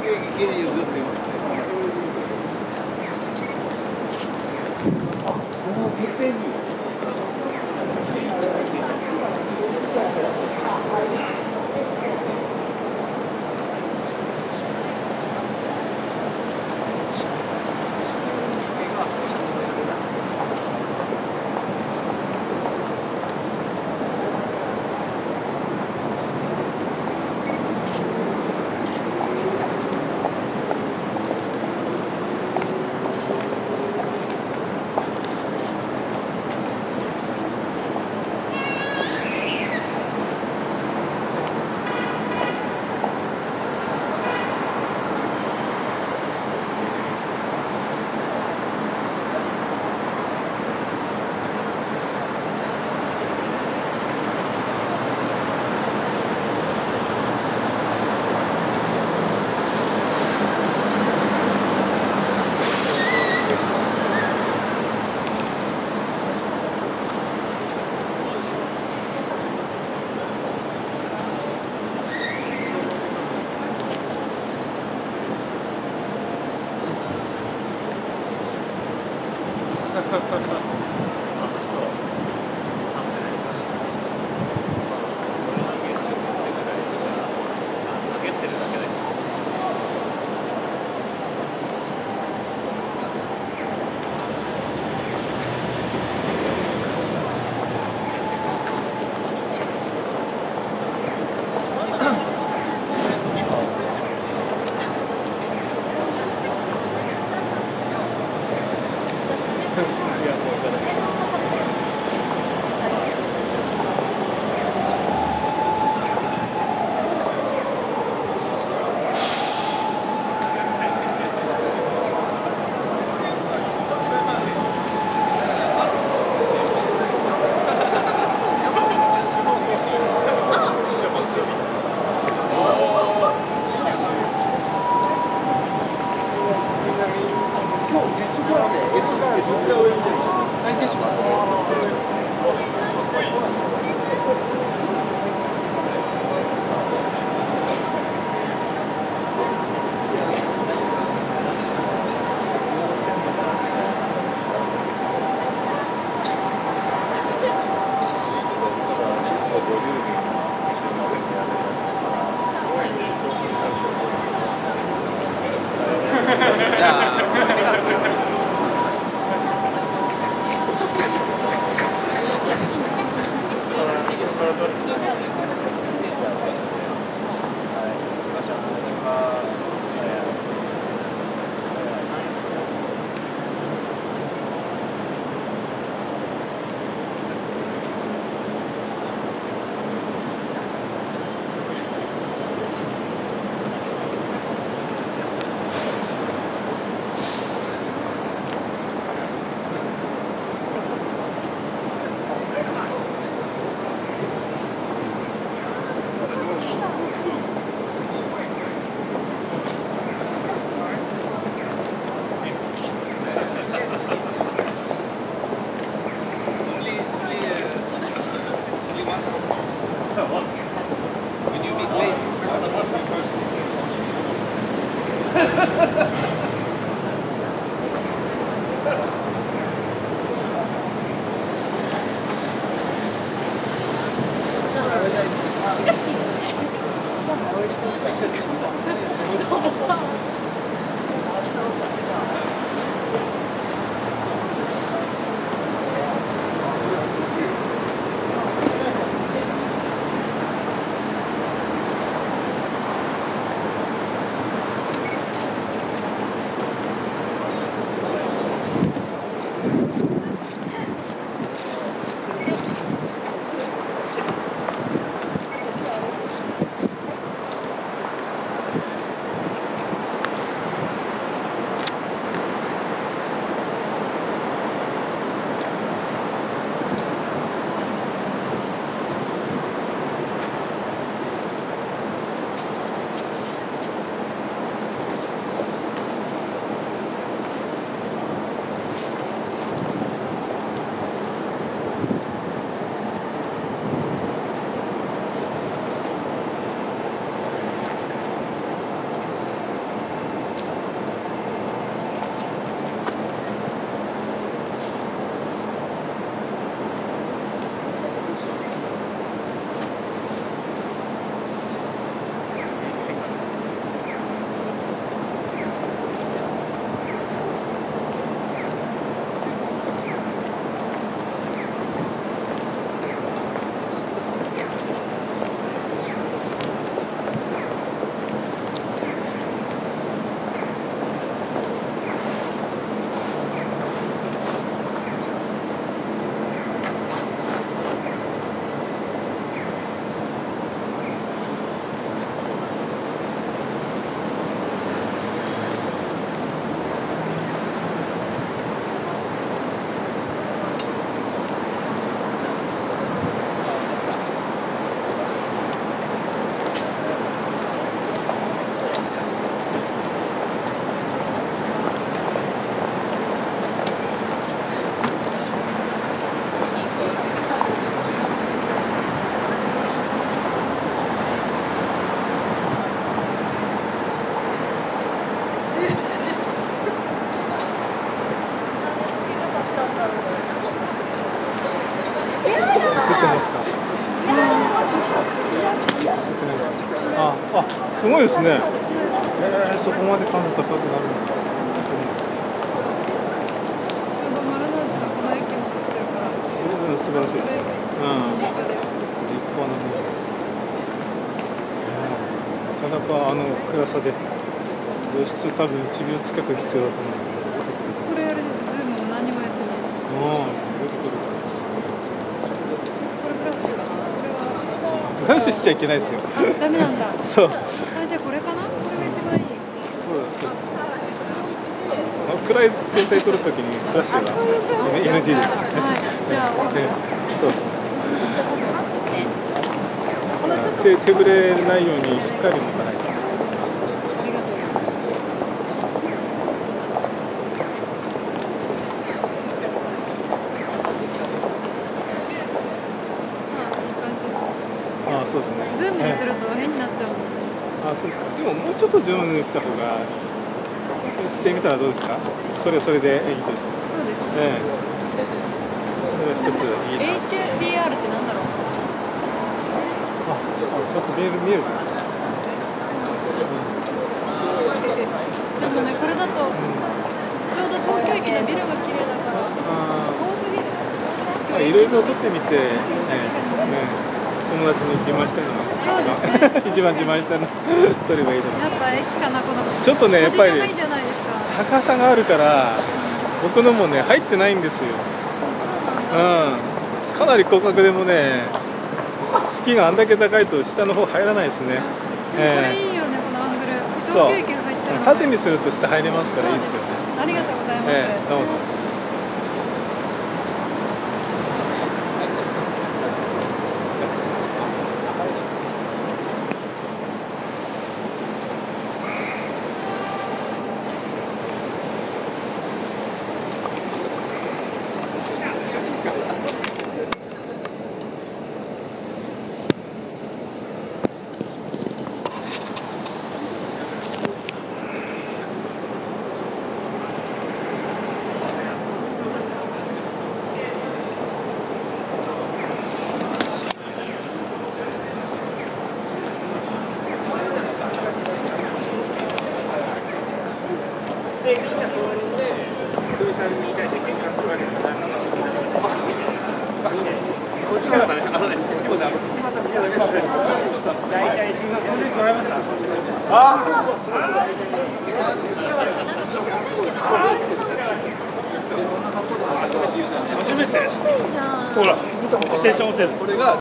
けるよずっと言いますね。あ、このペッペに。じゃあ。 あ、すごいですね。そこまで感度高くなるんだ。そうですね。 ちょうど丸の内のこの駅も映ってるから。 素晴らしいです。立派なものです。なかなか暗さで露出多分1秒近く必要だと思う。 これあれです。ズームも何もやってない。これプラスかな。これは。 プラスしちゃいけないですよ。 ダメなんだ。 そう。 じゃあこれかな。これが一番いい。 そうです。暗い天体撮るときにフラッシュが NG です。 はい。じゃあそうそう。手ぶれないようにしっかり持たないと。 ありがとう。 あ、そうですね。 ズームにすると変になっちゃうもんね。 あ、そうですか。でももうちょっとズームにした方がしてみたらどうですか。それでいいとして。 そうですね。 それは一ついい。 HDR ってなんだろう。 ちょっと見えるじゃないですか。 でもね、これだとちょうど東京駅のビルが綺麗だから。 いろいろ撮ってみて、友達に自慢したいのが一番自慢したの撮ればいいと思う。 やっぱ駅かな、この。 ちょっとね、やっぱり高さがあるから僕のもね入ってないんですよ。かなり広角でもね、月があんだけ高いと下の方入らないですね。 これいいよね、このアングル。 そう。 東京駅が入っちゃう。 縦にすると下入れますからいいですよね。 ありがとうございます。 どうぞ。でみんなそういうので土井さんに対して喧嘩するわけじゃない。こっちからね、でもね、大体修学教授もらいました。初めて。ほら、ステーションホテル。これが。